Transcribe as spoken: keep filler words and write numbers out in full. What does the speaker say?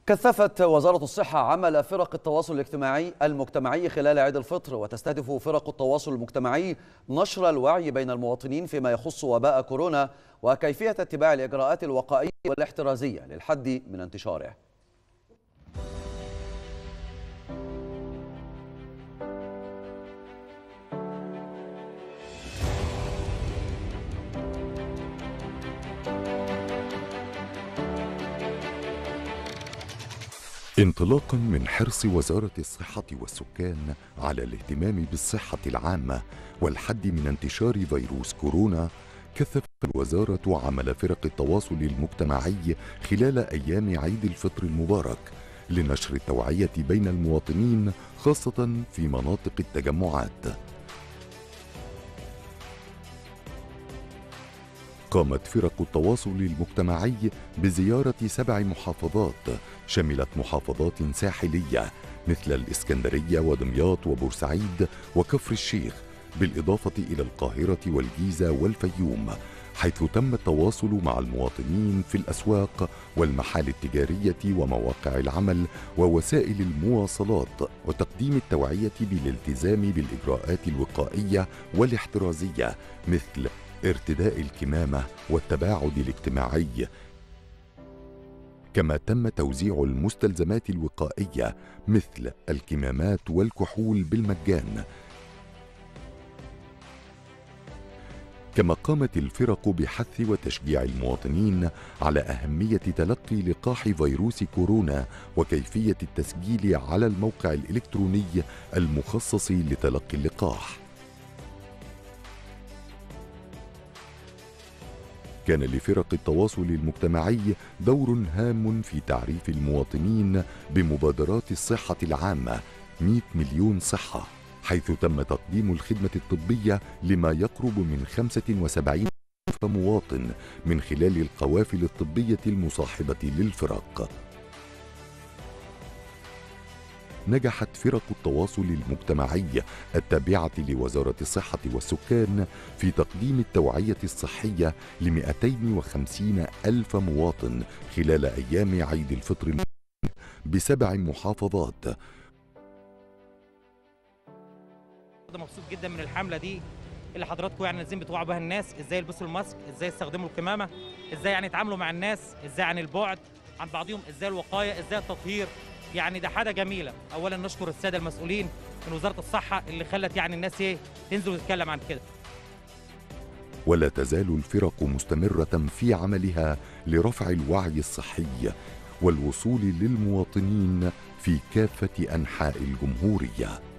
كثفت وزارة الصحة عمل فرق التواصل الاجتماعي المجتمعي خلال عيد الفطر، وتستهدف فرق التواصل المجتمعي نشر الوعي بين المواطنين فيما يخص وباء كورونا وكيفية اتباع الإجراءات الوقائية والاحترازية للحد من انتشاره. انطلاقا من حرص وزارة الصحة والسكان على الاهتمام بالصحة العامة والحد من انتشار فيروس كورونا، كثفت الوزارة عمل فرق التواصل المجتمعي خلال أيام عيد الفطر المبارك لنشر التوعية بين المواطنين خاصة في مناطق التجمعات. قامت فرق التواصل المجتمعي بزيارة سبع محافظات شملت محافظات ساحلية مثل الإسكندرية ودمياط وبورسعيد وكفر الشيخ، بالإضافة إلى القاهرة والجيزة والفيوم، حيث تم التواصل مع المواطنين في الأسواق والمحال التجارية ومواقع العمل ووسائل المواصلات، وتقديم التوعية بالالتزام بالإجراءات الوقائية والاحترازية مثل ارتداء الكمامة والتباعد الاجتماعي. كما تم توزيع المستلزمات الوقائية مثل الكمامات والكحول بالمجان. كما قامت الفرق بحث وتشجيع المواطنين على أهمية تلقي لقاح فيروس كورونا وكيفية التسجيل على الموقع الإلكتروني المخصص لتلقي اللقاح. كان لفرق التواصل المجتمعي دور هام في تعريف المواطنين بمبادرات الصحة العامة مئة مليون صحة، حيث تم تقديم الخدمة الطبية لما يقرب من خمسة وسبعين ألف مواطن من خلال القوافل الطبية المصاحبة للفرق. نجحت فرق التواصل المجتمعي التابعة لوزارة الصحة والسكان في تقديم التوعية الصحية ل مئتين وخمسين ألف مواطن خلال أيام عيد الفطر بسبع محافظات. مبسوط جدا من الحملة دي اللي حضراتكم يعني نازلين بتوعوا بها الناس ازاي يلبسوا الماسك، ازاي يستخدموا الكمامة، ازاي يعني يتعاملوا مع الناس، ازاي عن البعد عن بعضهم، ازاي الوقاية، ازاي التطهير. يعني ده حاجه جميله. اولا نشكر الساده المسؤولين من وزاره الصحه اللي خلت يعني الناس ايه تنزل وتتكلم عن كده. ولا تزال الفرق مستمره في عملها لرفع الوعي الصحي والوصول للمواطنين في كافه انحاء الجمهوريه.